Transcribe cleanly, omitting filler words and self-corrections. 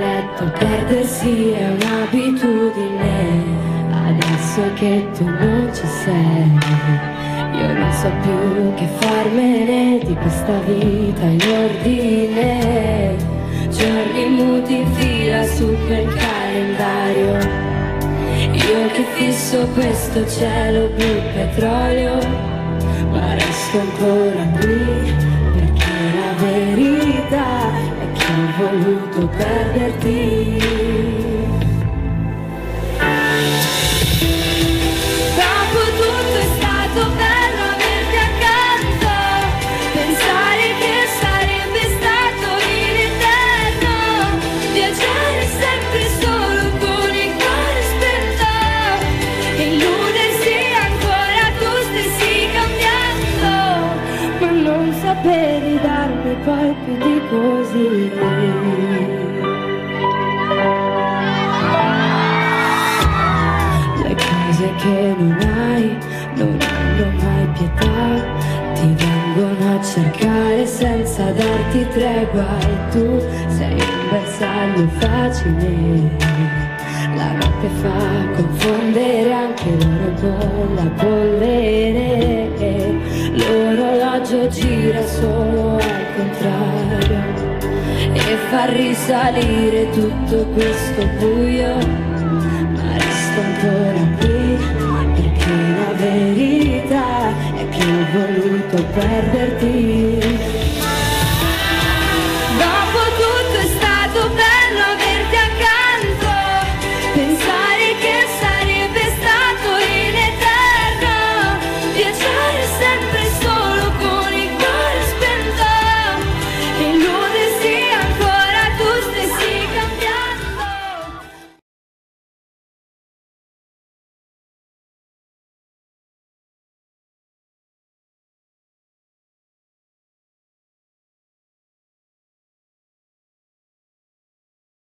letto, perdersi è un'abitudine. Adesso che tu non ci sei, io non so più che farmene di questa vita in ordine. Giorni muti in fila su quel calendario, io che fisso questo cielo blu petrolio, ma resto ancora qui perché la verità è che ho voluto perderti. Dopo tutto è stato bello averti accanto, pensare che sarebbe stato in eterno, viaggiare sempre solo con il cuore spento, illudersi ancora tu stessi cambiando, ma non sapevi darmi poi più di così. Che non hai, non hanno mai pietà, ti vengono a cercare senza darti tregua e tu sei un bersaglio facile. La notte fa confondere anche l'oro con la polvere, l'orologio gira solo al contrario e fa risalire tutto questo buio, ma resto ancora qui perché la verità è che ho voluto perderti.